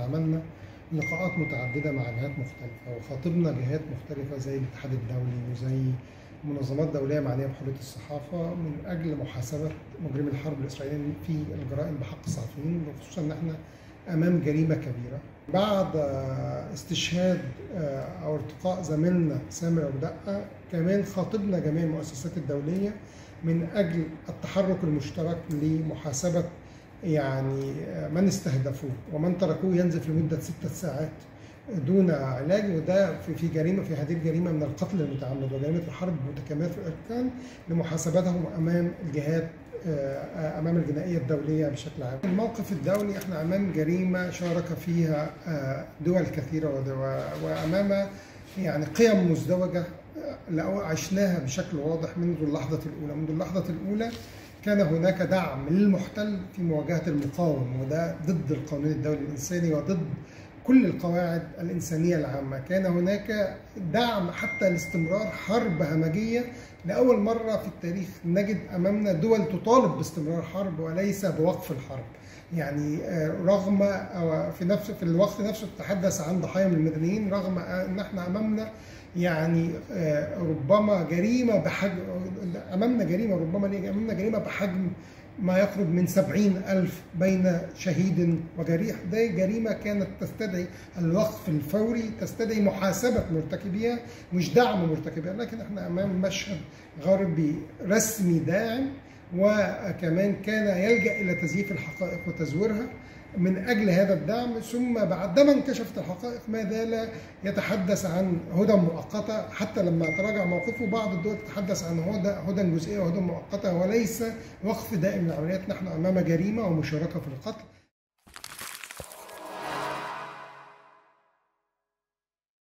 عملنا لقاءات متعددة مع جهات مختلفة، وخاطبنا جهات مختلفة زي الاتحاد الدولي وزي منظمات دولية معنية بحرية الصحافة من أجل محاسبة مجرمي الحرب الإسرائيليين في الجرائم بحق الصحفيين، خصوصا إن إحنا أمام جريمة كبيرة. بعد استشهاد أو ارتقاء زميلنا سامر أبو دقة، كمان خاطبنا جميع المؤسسات الدولية من أجل التحرك المشترك لمحاسبة من استهدفوه ومن تركوه ينزف لمدة 6 ساعات دون علاج، وده في جريمة، في هذه الجريمة من القتل المتعمد وجريمة الحرب متكاملة في الأركان لمحاسبتهم أمام الجهات أمام الجنائية الدولية بشكل عام. الموقف الدولي احنا أمام جريمة شارك فيها دول كثيرة وأمام قيم مزدوجة عشناها بشكل واضح منذ اللحظة الأولى. منذ اللحظة الأولى كان هناك دعم للمحتل في مواجهة المقاوم، وده ضد القانون الدولي الإنساني وضد كل القواعد الإنسانية العامة. كان هناك دعم حتى لاستمرار حرب همجية. لأول مرة في التاريخ نجد أمامنا دول تطالب باستمرار حرب وليس بوقف الحرب. رغم في الوقت نفسه تتحدث عن ضحايا من المدنيين، رغم أن احنا أمامنا ربما جريمة بحجم جريمة بحجم ما يقرب من 70,000 بين شهيد وجريح. ده جريمة كانت تستدعي الوقف الفوري، تستدعي محاسبة مرتكبيها مش دعم مرتكبيها. لكن احنا أمام مشهد غربي رسمي داعم، وكمان كان يلجأ إلى تزييف الحقائق وتزويرها من أجل هذا الدعم. ثم بعدما انكشفت الحقائق ما زال يتحدث عن هدى مؤقتة، حتى لما تراجع موقفه بعض الدول تتحدث عن هدى جزئية وهدى مؤقتة وليس وقف دائم للعمليات. نحن أمام جريمة ومشاركة في القتل.